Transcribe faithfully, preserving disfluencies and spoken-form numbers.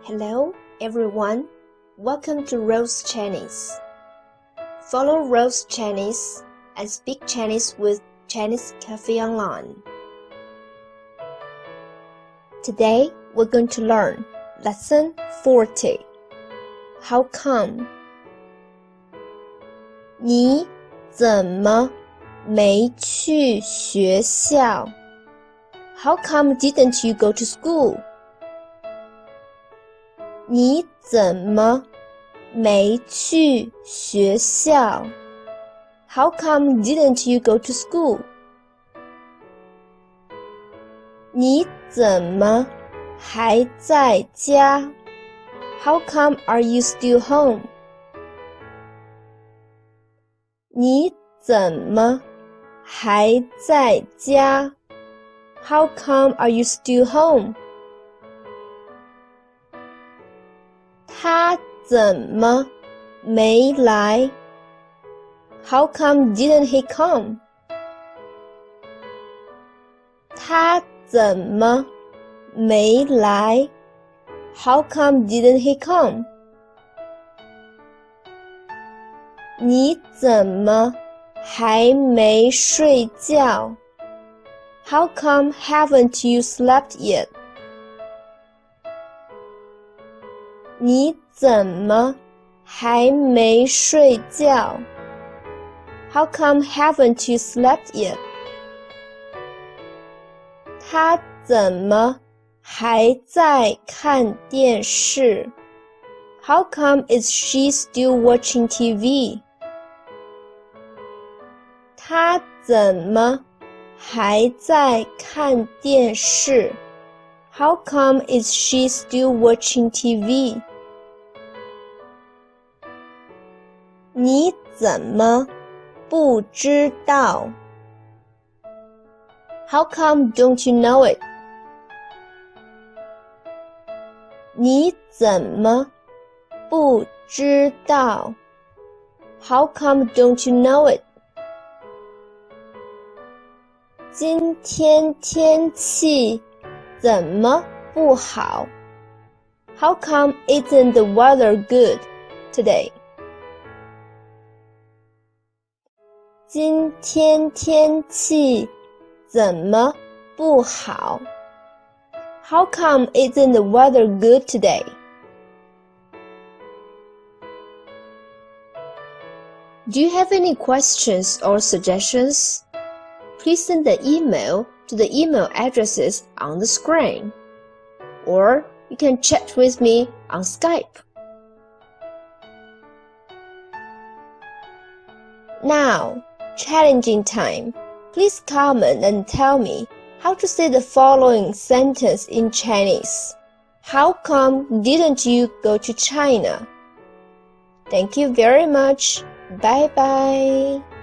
Hello, everyone. Welcome to Rose Chinese. Follow Rose Chinese and speak Chinese with Chinese Cafe Online. Today, we're going to learn Lesson forty. How come? 你怎么没去学校? How come didn't you go to school? 你怎么没去学校? How come didn't you go to school? 你怎么还在家? How come are you still home? 你怎么还在家? How come are you still home? 他怎么没来? How come didn't he come? 他怎么没来? How come didn't he come? 你怎么还没睡觉? How come haven't you slept yet? 你怎么还没睡觉? How come haven't you slept yet? 他怎么还在看电视? How come is she still watching T V? 他怎么还在看电视? How come is she still watching T V? 你怎么不知道? How come don't you know it? 你怎么不知道? How come don't you know it? 今天天气怎么不好? How come isn't the weather good today? 今天天气怎么不好? How come isn't the weather good today? Do you have any questions or suggestions? Please send the email to the email addresses on the screen, or you can chat with me on Skype. Now, challenging time. Please comment and tell me how to say the following sentence in Chinese. How come didn't you go to China? Thank you very much. Bye bye.